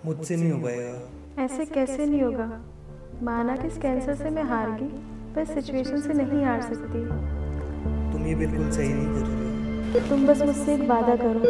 मुझसे नहीं हो पाएगा। ऐसे कैसे नहीं होगा? माना कि इस कैंसर से मैं हार गई, पर सिचुएशन से नहीं हार सकती। तुम ये बिल्कुल सही नहीं कर रही। तुम बस मुझसे एक वादा करो।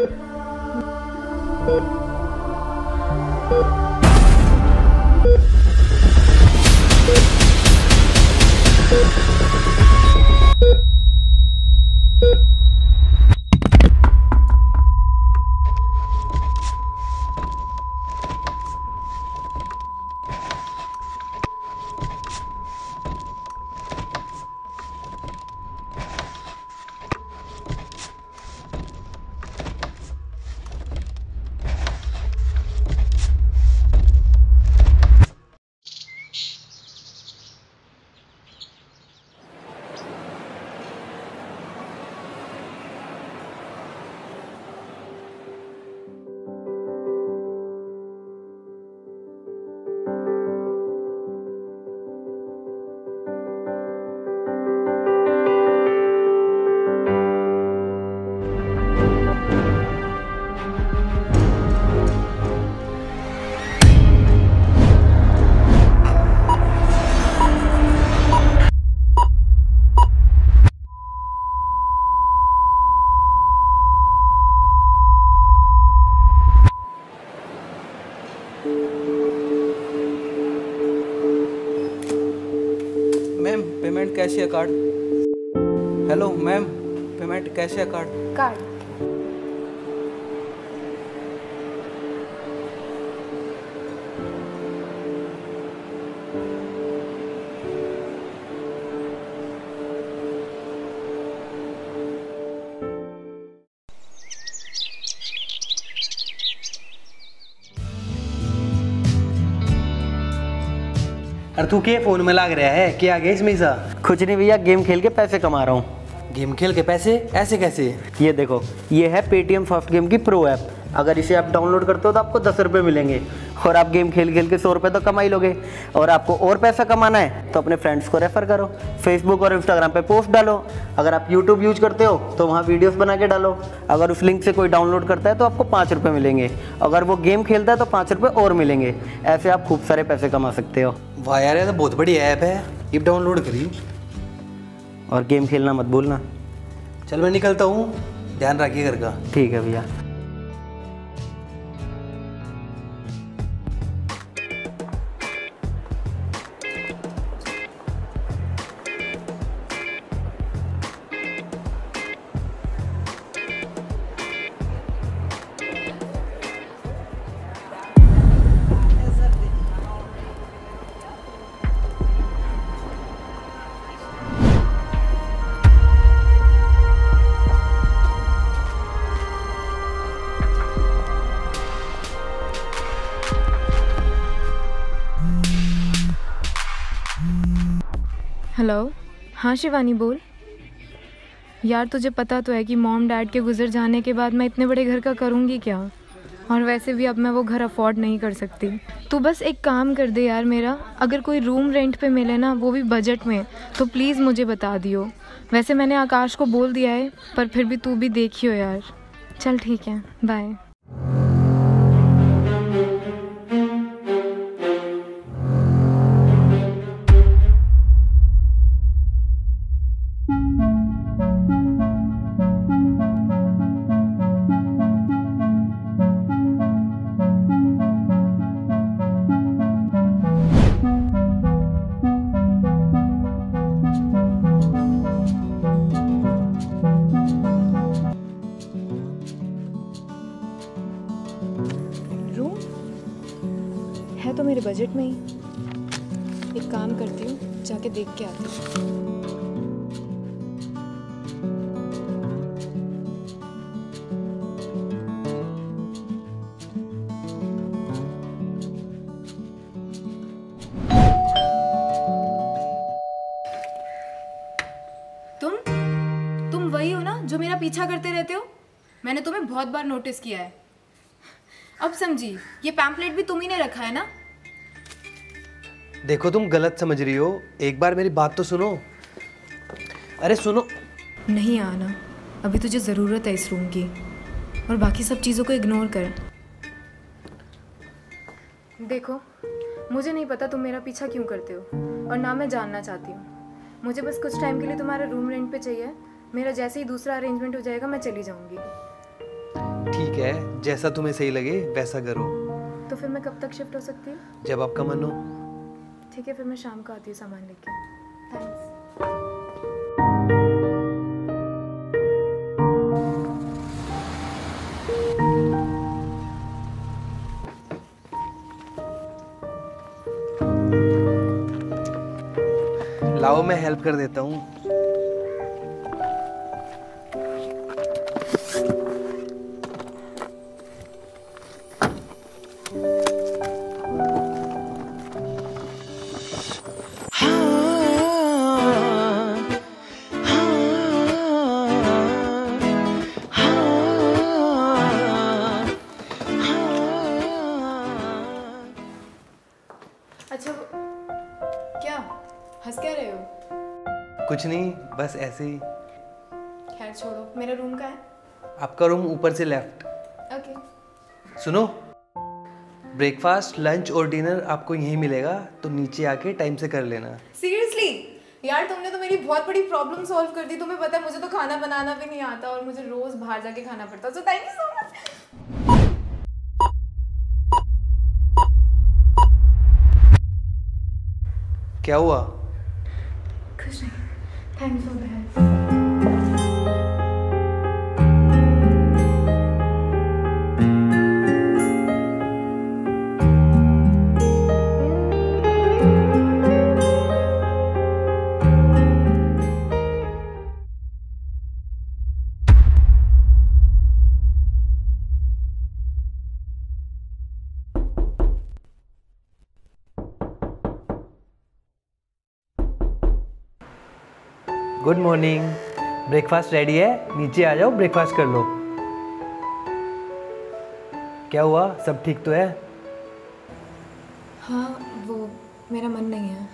मैम पेमेंट कैश या card? Hello ma'am, payment cash या कार्ड? कार्ड। अरे तू क्या फोन में लाग रहा है? क्या आ गया इसमें सा? कुछ नहीं भैया, गेम खेल के पैसे कमा रहा हूँ। गेम खेल के पैसे? ऐसे कैसे? ये देखो, ये है पेटीएम सॉफ्ट गेम की प्रो ऐप। अगर इसे आप डाउनलोड करते हो तो आपको 10 रुपये मिलेंगे और आप गेम खेल खेल के 100 रुपये तो कमा ही लोगे। और आपको और पैसा कमाना है तो अपने फ्रेंड्स को रेफर करो, फेसबुक और इंस्टाग्राम पे पोस्ट डालो। अगर आप यूट्यूब यूज करते हो तो वहाँ वीडियोस बना के डालो। अगर उस लिंक से कोई डाउनलोड करता है तो आपको 5 रुपये मिलेंगे। अगर वो गेम खेलता है तो 5 रुपये और मिलेंगे। ऐसे आप खूब सारे पैसे कमा सकते हो। वाह यार, ये तो बहुत बड़ी ऐप है, ये डाउनलोड करी। और गेम खेलना मत भूलना। चल मैं निकलता हूँ, ध्यान रखिए घर का। ठीक है भैया। हेलो, हाँ शिवानी बोल। यार तुझे पता तो है कि मॉम डैड के गुजर जाने के बाद मैं इतने बड़े घर का करूँगी क्या, और वैसे भी अब मैं वो घर अफोर्ड नहीं कर सकती। तू बस एक काम कर दे यार मेरा, अगर कोई रूम रेंट पे मिले ना, वो भी बजट में, तो प्लीज़ मुझे बता दियो। वैसे मैंने आकाश को बोल दिया है, पर फिर भी तू भी देखियो यार। चल ठीक है, बाय। है तो मेरे बजट में ही। एक काम करती हूँ, जाके देख के आती हूँ। तुम वही हो ना जो मेरा पीछा करते रहते हो? मैंने तुम्हें बहुत बार नोटिस किया है। अब समझी, ये पैम्पलेट भी तुम ही ने रखा है ना? देखो तुम गलत समझ रही हो, एक बार मेरी बात तो सुनो। अरे सुनो। नहीं आना, अभी तुझे ज़रूरत है इस रूम की, और बाकी सब चीज़ों को इग्नोर कर। देखो, मुझे नहीं पता तुम मेरा पीछा क्यों करते हो और ना मैं जानना चाहती हूँ। मुझे बस कुछ टाइम के लिए तुम्हारा रूम रेंट पे चाहिए। मेरा जैसे ही दूसरा अरेंजमेंट हो जाएगा मैं चली जाऊँगी। ठीक है, जैसा तुम्हें सही लगे वैसा करो। तो फिर मैं कब तक शिफ्ट हो सकती हूँ? जब आपका मन हो। ठीक है, फिर मैं शाम को आती हूँ सामान लेके। थैंक्स। लाओ मैं हेल्प कर देता हूँ। अच्छा, क्या हंस क्या रहे हो? कुछ नहीं, बस ऐसे ही। खैर छोड़ो, मेरा रूम का है? आपका रूम ऊपर से लेफ्ट। ओके। सुनो, ब्रेकफास्ट, लंच और डिनर आपको यहीं मिलेगा, तो नीचे आके टाइम से कर लेना। सीरियसली यार, तुमने तो मेरी बहुत बड़ी प्रॉब्लम सॉल्व कर दी। तुम्हें पता है मुझे तो खाना बनाना भी नहीं आता और मुझे रोज बाहर जाके खाना पड़ता है। So thank you so much. क्या हुआ? कुछ नहीं, thanks for the help. Good morning. Breakfast ready है, नीचे आ जाओ, ब्रेकफास्ट कर लो। क्या हुआ, सब ठीक तो है? हाँ, वो मेरा मन नहीं है।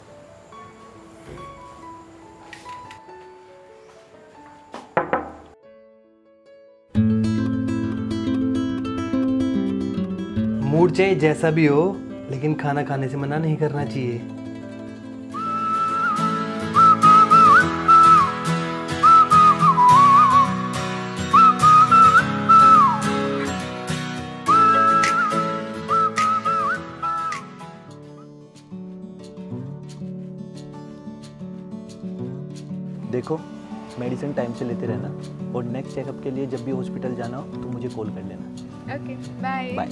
मूड चाहे जैसा भी हो, लेकिन खाना खाने से मना नहीं करना चाहिए। देखो, मेडिसिन टाइम से लेते रहना और नेक्स्ट चेकअप के लिए जब भी हॉस्पिटल जाना हो तो मुझे कॉल कर लेना। Okay, bye. बाय।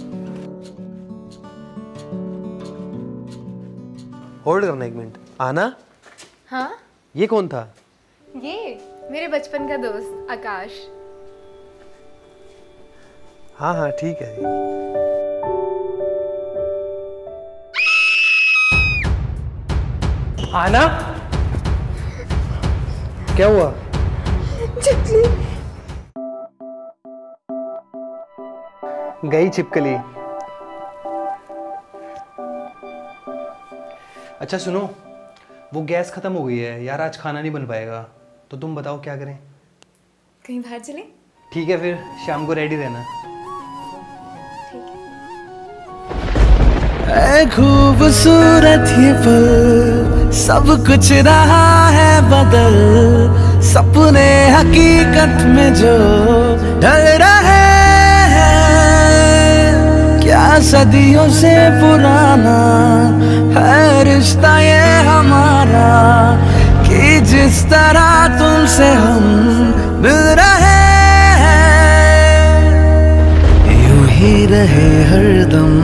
होल्ड करना एक मिनट। आना, हाँ, ये कौन था? ये मेरे बचपन का दोस्त आकाश। हाँ हाँ ठीक है। आना, क्या हुआ? गई छिपकली। अच्छा सुनो, वो गैस खत्म हो गई है यार, आज खाना नहीं बन पाएगा, तो तुम बताओ क्या करें? कहीं बाहर चले? ठीक है, फिर शाम को रेडी रहना। ऐ खूबसूरत ये पल, सब कुछ रहा है बदल, सपने हकीकत में जो ढल रहे हैं, क्या सदियों से पुराना है रिश्ता ये हमारा, कि जिस तरह तुमसे हम मिल रहे हैं, यूं ही रहे हरदम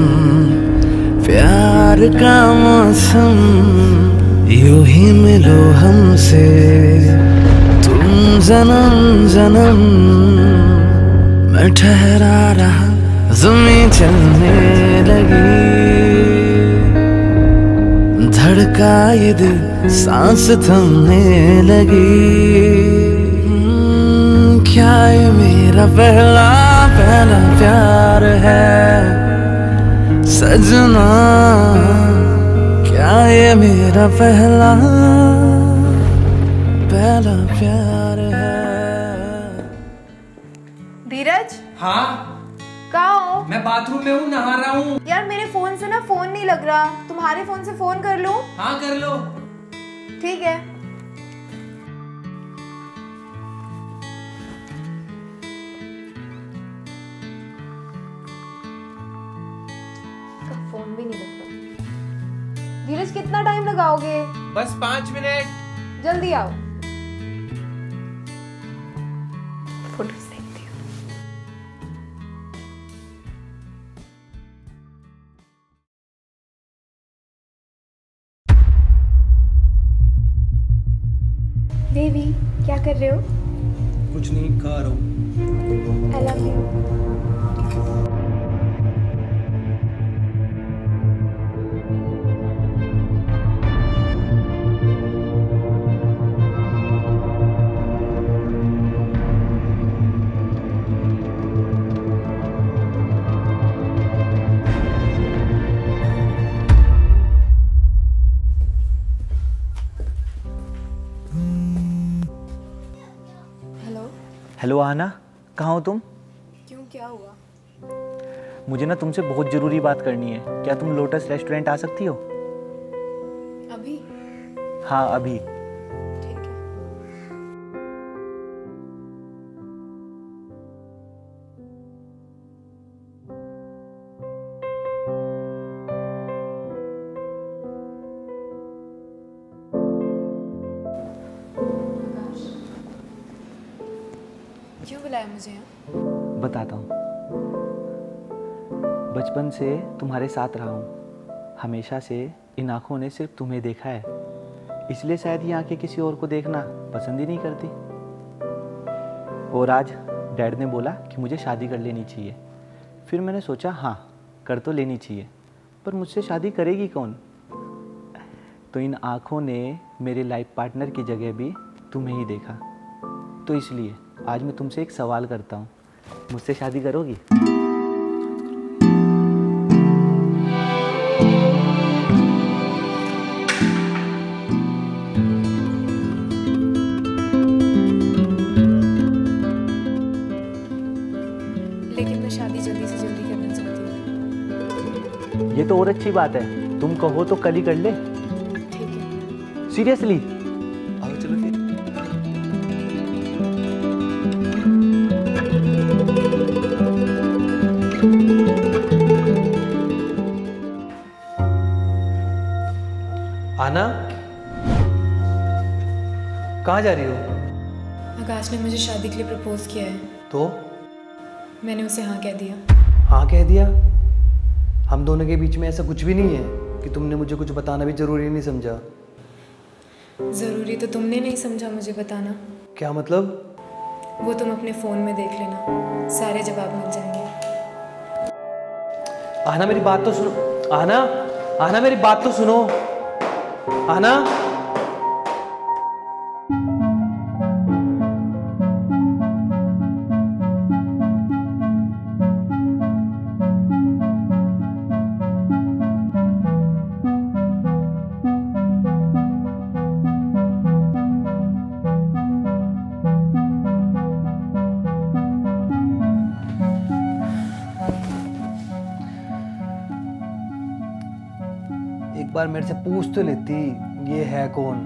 प्यार का मौसम, यूं ही मिलो हमसे तुम जन्म जन्म। मैं ठहरा रहा, ज़मीं चलने लगी, धड़का ये दिल, सांस थमने लगी। क्या ये मेरा पहला पहला प्यार है सजना, क्या ये मेरा पहला पहला प्यार है? धीरज, हाँ, कहाँ हो? मैं मैं बाथरूम में हूँ, नहा रहा हूँ। यार मेरे फोन से ना फोन नहीं लग रहा, तुम्हारे फोन से फोन कर लूं? हाँ कर लो। ठीक है। फोन भी नहीं लग रहा। धीरज कितना टाइम लगाओगे? बस 5 मिनट। जल्दी आओ। फोटोज देखती हूँ। देवी क्या कर रहे हो? कुछ नहीं, खा रहा हूँ। I love you. हेलो आना, कहाँ हो तुम? क्यों, क्या हुआ? मुझे ना तुमसे बहुत ज़रूरी बात करनी है। क्या तुम लोटस रेस्टोरेंट आ सकती हो? अभी? हाँ अभी। ठीक है। क्यों बुलाया मुझे यहाँ? बताता हूँ। बचपन से तुम्हारे साथ रहा हूँ, हमेशा से इन आँखों ने सिर्फ तुम्हें देखा है, इसलिए शायद ये आँखें किसी और को देखना पसंद ही नहीं करती। और आज डैड ने बोला कि मुझे शादी कर लेनी चाहिए। फिर मैंने सोचा हाँ कर तो लेनी चाहिए, पर मुझसे शादी करेगी कौन? तो इन आँखों ने मेरे लाइफ पार्टनर की जगह भी तुम्हें ही देखा। तो इसलिए आज मैं तुमसे एक सवाल करता हूँ, मुझसे शादी करोगी? लेकिन मैं शादी जल्दी से जल्दी करना चाहती हूँ। ये तो और अच्छी बात है, तुम कहो तो कल ही कर ले। ठीक है। सीरियसली? आओ चलो फिर। आना, कहाँ जा रही हो? आकाश ने मुझे शादी के लिए प्रपोज किया है। तो मैंने उसे हाँ कह दिया। हाँ कह दिया? हम दोनों के बीच में ऐसा कुछ भी नहीं है कि तुमने मुझे कुछ बताना भी जरूरी नहीं समझा। ज़रूरी तो तुमने नहीं समझा मुझे बताना। क्या मतलब? वो तुम अपने फ़ोन में देख लेना, सारे जवाब मिल जाएंगे। आना मेरी बात तो सुनो। आना, आना मेरी बात तो सुनो। आना, एक बार मेरे से पूछ तो लेती ये है कौन?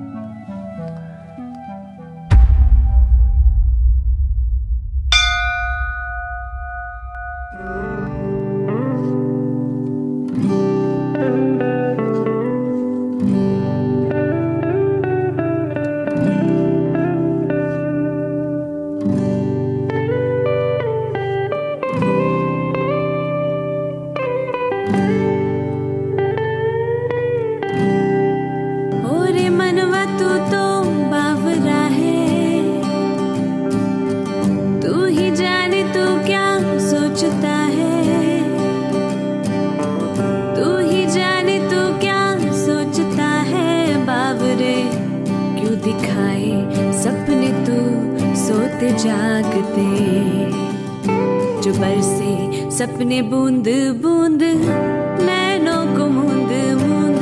जागते जो बरसे सपने बूंद बूंद नैनों को मूंद मूंद,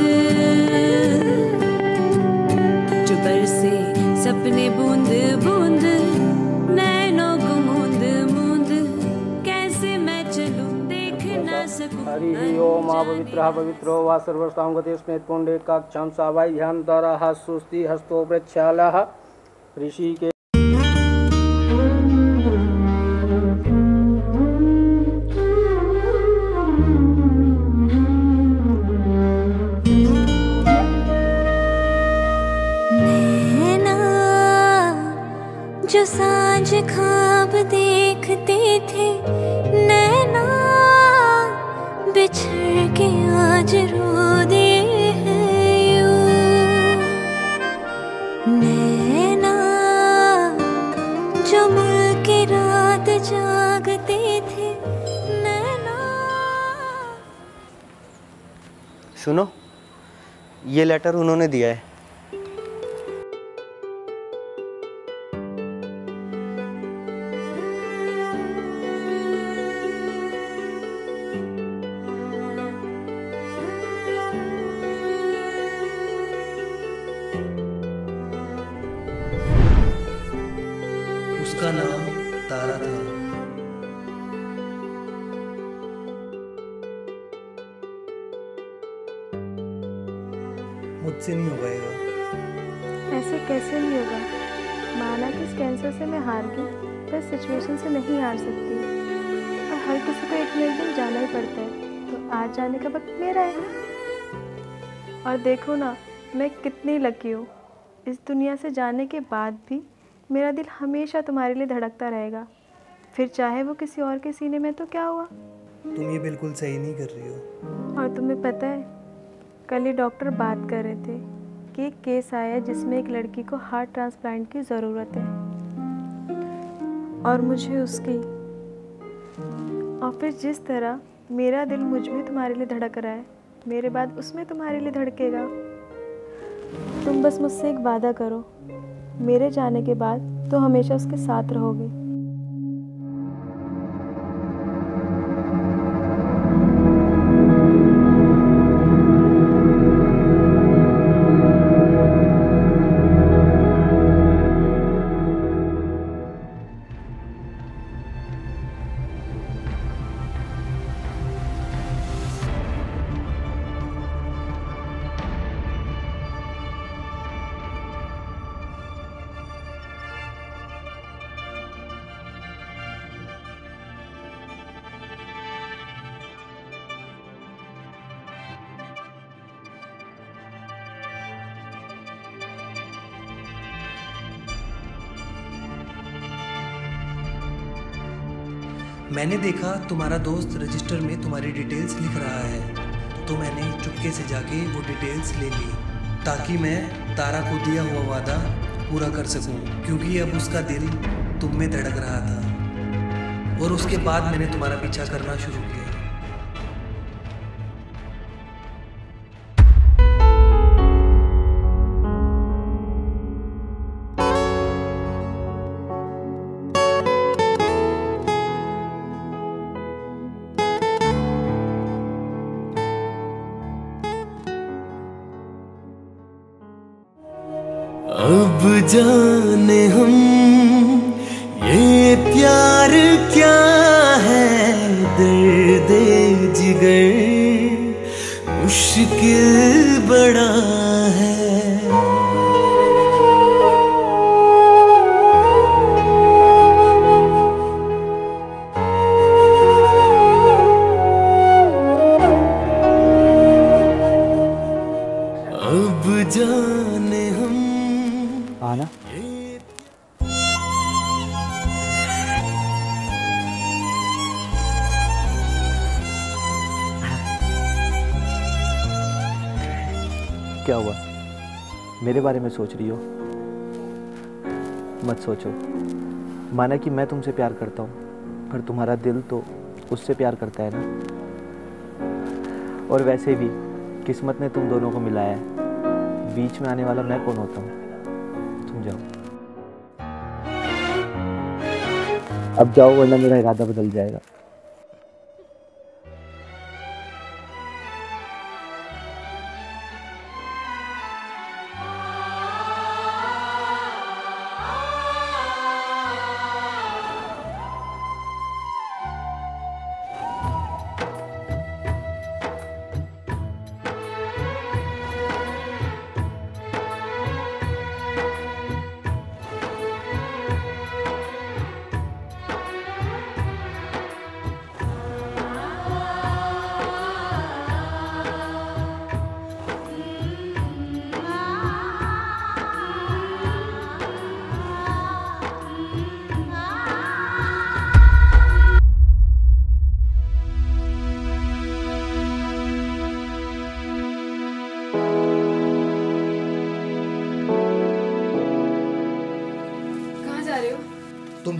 जो बरसे सपने बूंद बूंद नैनों को मूंद मूंद, कैसे मैं चलूं देखना हरि ओम पवित्रः पवित्रो वा सर्वस्तां गतेऽस्मै पुण्डे काक्षां सावाई ध्यान द्वारा सुस्ति हस्तो प्रक्षालः ऋषि के जो सांझ ख्वाब देखते थे नैना बिछड़ के आज रो दे हैं यूं। नैना जो मिल के रात जागते थे नैना। सुनो, ये लेटर उन्होंने दिया है। उसका नाम तारा था। मुझसे नहीं हो पाएगा। ऐसे कैसे नहीं होगा? माना कि इस कैंसर से मैं हार गई, पर सिचुएशन से नहीं हार सकती। और हर किसी को एक न एक दिन जाना ही पड़ता है, तो आज जाने का वक्त मेरा है। और देखो ना, मैं कितनी लकी हूँ। इस दुनिया से जाने के बाद भी मेरा दिल हमेशा तुम्हारे लिए धड़कता रहेगा। फिर चाहे वो किसी और के सीने में, तो क्या हुआ? तुम ये बिल्कुल सही नहीं कर रही हो। और तुम्हें पता है, कल ही डॉक्टर बात कर रहे थे कि एक केस आया है जिसमें एक लड़की को हार्ट ट्रांसप्लांट की ज़रूरत है, और मुझे उसकी। और फिर जिस तरह मेरा दिल मुझ में तुम्हारे लिए धड़क रहा है, मेरे बाद उसमें तुम्हारे लिए धड़केगा। तुम बस मुझसे एक वादा करो, मेरे जाने के बाद तो हमेशा उसके साथ रहोगे। मैंने देखा तुम्हारा दोस्त रजिस्टर में तुम्हारी डिटेल्स लिख रहा है, तो मैंने चुपके से जाके वो डिटेल्स ले ली, ताकि मैं तारा को दिया हुआ वादा पूरा कर सकूं, क्योंकि अब उसका दिल तुम में धड़क रहा था। और उसके बाद मैंने तुम्हारा पीछा करना शुरू किया। अब जाने हम ये प्यार क्या है, दर्द जिगर मुश्किल बड़ा है। अब जाने हम आना। क्या हुआ? मेरे बारे में सोच रही हो? मत सोचो। माना कि मैं तुमसे प्यार करता हूँ, पर तुम्हारा दिल तो उससे प्यार करता है ना। और वैसे भी किस्मत ने तुम दोनों को मिलाया है, बीच में आने वाला मैं कौन होता हूँ? तुम जाओ, अब जाओ, वरना मेरा इरादा बदल जाएगा।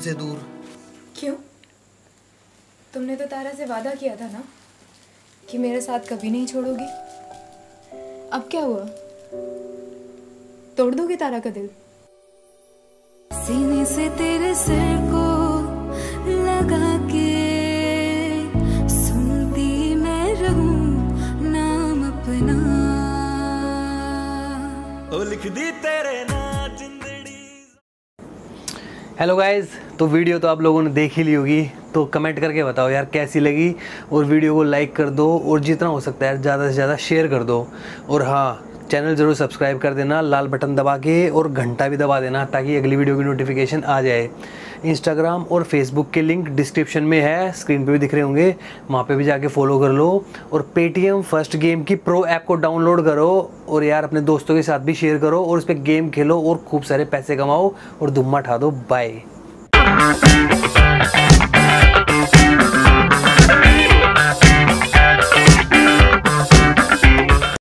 तुमसे दूर। क्यों? तुमने तो तारा से वादा किया था ना कि मेरे साथ कभी नहीं छोड़ोगी। अब क्या हुआ? तोड़ दोगे तारा का दिल? सीने से तेरे सिर को लगा के सुनती मैं रहूं नाम अपना, ओ लिख दी तेरे ना जिंदड़ी। हेलो गाइस, तो वीडियो तो आप लोगों ने देख ही ली होगी, तो कमेंट करके बताओ यार कैसी लगी, और वीडियो को लाइक कर दो और जितना हो सकता है ज़्यादा से ज़्यादा शेयर कर दो। और हाँ, चैनल ज़रूर सब्सक्राइब कर देना लाल बटन दबा के, और घंटा भी दबा देना ताकि अगली वीडियो की नोटिफिकेशन आ जाए। इंस्टाग्राम और फेसबुक के लिंक डिस्क्रिप्शन में है, स्क्रीन पे भी दिख रहे होंगे, वहाँ पे भी जाके फॉलो कर लो। और पेटीएम फर्स्ट गेम की प्रो ऐप को डाउनलोड करो, और यार अपने दोस्तों के साथ भी शेयर करो, और उस पर गेम खेलो और खूब सारे पैसे कमाओ और धुम्मा उठा दो। बाय।